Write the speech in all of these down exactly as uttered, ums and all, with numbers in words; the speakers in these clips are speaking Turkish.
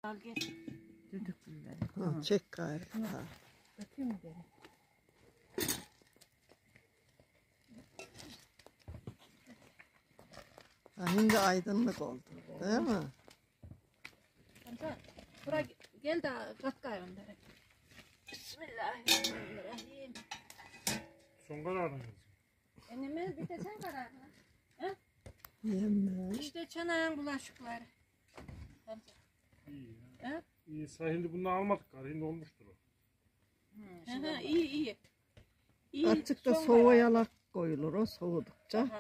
Al gel. Düdük biber. Ha, çek gayrı. Ha. Öpeyim mi beni? Ha, şimdi aydınlık oldu. Değil mi? Amca buraya gel de kat gayrım derek. Bismillahirrahmanirrahim. Son kararınız. Enime bir de sen kararın. Yemem. İşte çanağın bulaşıkları. Amca. İyi He? ya. İyi sahilde bunu almadık gari. Şimdi olmuştur o. Hı hı, iyi iyi. İyi, Azıcık da son soğuyalak koyulur o soğudukça. Aha.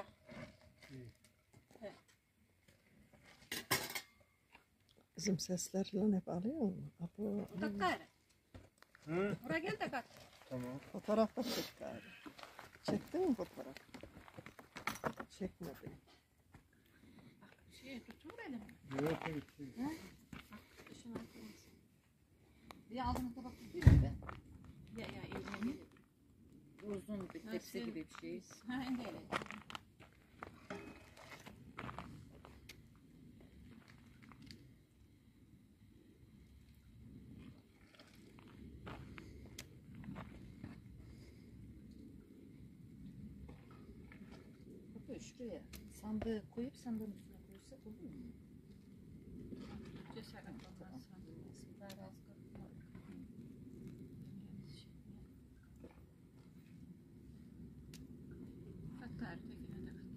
Bizim seslerle hep alıyor mu? Abo. Kat gayrı. Hı? Buraya gel de kat. Tamam. Fotoğrafta çek gayrı. Çektin mi fotoğraf? Çekmedi. Şey tutur elimi. Evet evet. evet. Dışına atılmış. Bir ağzını tabak tutayım mı ben? Ya ya elime gelir. Uzun bir tepsi gibi bir şey. Ha en de öyle. Böyle şuraya sandığı koyup sandığın üstüne koyursak olur mu? Cesaret olmaz. Daha az kalır. Kat gayrı tekine de kat.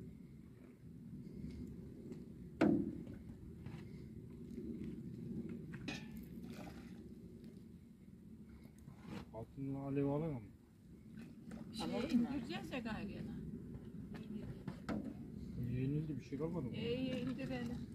Altından alev alamam. Şey Anladın mı? indireceğiz ya gayrı yana. Yenildi bir şey kalmadı mı? İyi indirelim.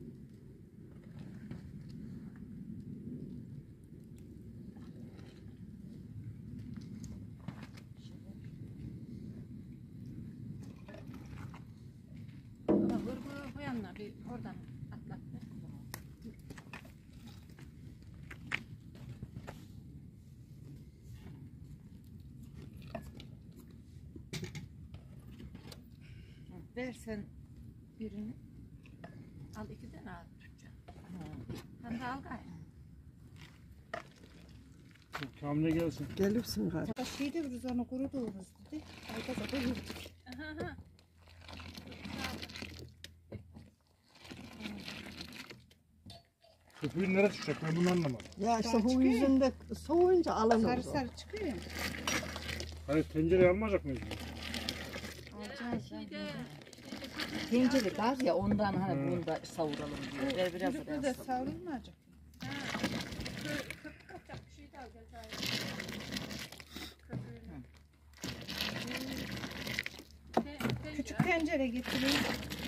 Ama vurgu bu yanına bir oradan atlat. Versen birini. Al iki tane al tutacağım. Ha. Sen de al gayrı. Kamile gelsin. Gelirsin gayrı. Şeyde vururuz onu kuru doğururuz dedi. Ayda da yürüdük. Aha aha. Köpüğün nereye çıkacak ben bunu anlamadım. Ya işte Daha bu çıkıyor. yüzünde soğuyunca alınır. Sarı o. sarı çıkıyor ya. Hayır tencereye almayacak mıyız? Alacağız. Şeyde, Tencere dar ya ondan hani Hmm. bunu da savuralım diyor. Ver biraz da Çocuklu ben da savurayım. savrulmayacak. köpük atacak bir şey de al gel gayrı. Köpüğünü. Te- tencere. Küçük tencere getireyim.